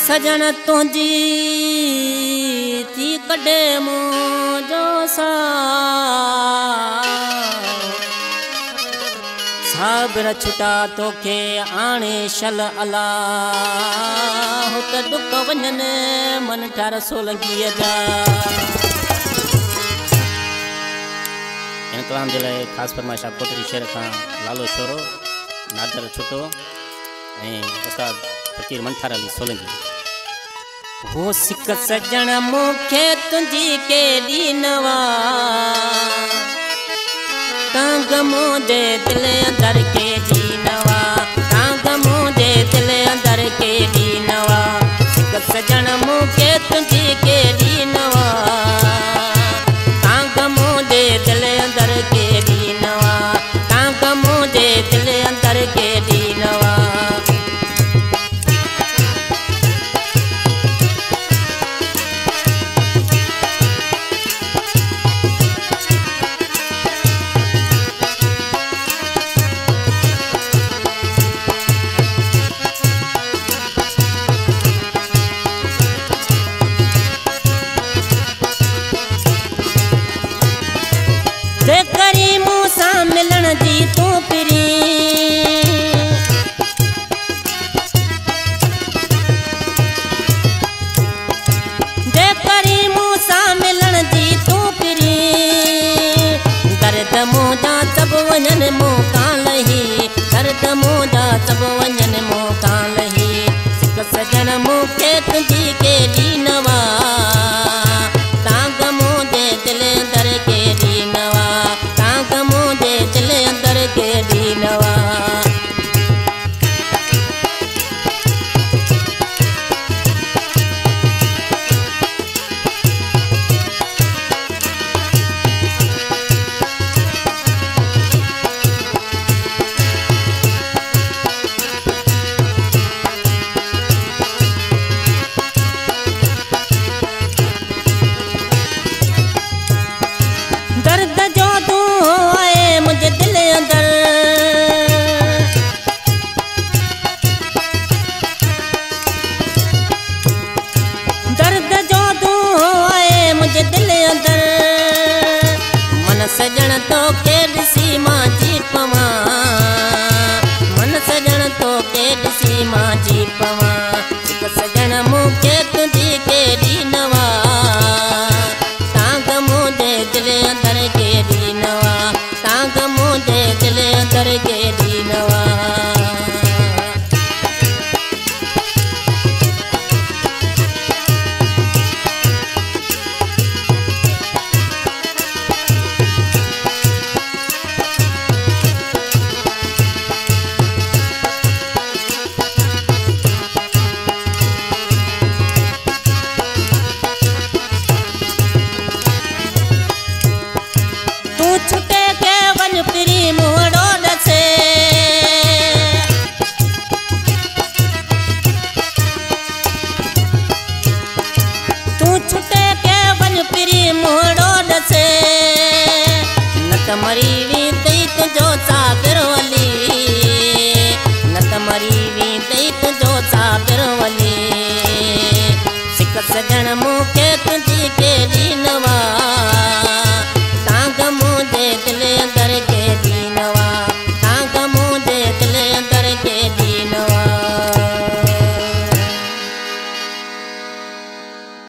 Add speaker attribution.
Speaker 1: सजन तुझी थी कॾे मुंहिंजो साबिर छुटा तोखे आणे शल अला हुत डुक वञनि मन ठार सोलंगीअ जा। इन कलाम जे लाइ ख़ासि फरमाइश आहे कोटड़ी शहर खां लालो छोरो नादर छुटो ऐं उस्ताद फ़कीर मंठार अली सोलंगी। हो सिक सजण मूंखे तुंहिंजी केॾी नवा तांग मुंहिंजे दिल अंदर केॾी नवा तांग मुंहिंजे दिल अंदर केॾी नवा सिक सजण मूंखे तुंहिंजी केॾी नवा तांग मुंहिंजे दिल अंदर केॾी नवा तांग मुंहिंजे दिल अंदर केॾी नवा। करी मूंसां मिलण जी तूं पिरी जे करी मूंसां मिलण जी तूं पिरी दर्द मुंहिंजा सभु वञनि मूं कां लही दर्द मुंहिंजा सभु वञनि मूं कां लही सिक सजण मूंखे तुंहिंजी केॾी नवा तांग मुंहिंजे दिल अंदर केॾी नवा तांग मुंहिंजे दिल अंदर केॾी नवा। दर्द जो तूं आए मुंहिंजे दिल अंदर दर्द जो तूं आए मुंहिंजे दिल अंदर मन सजण तोखे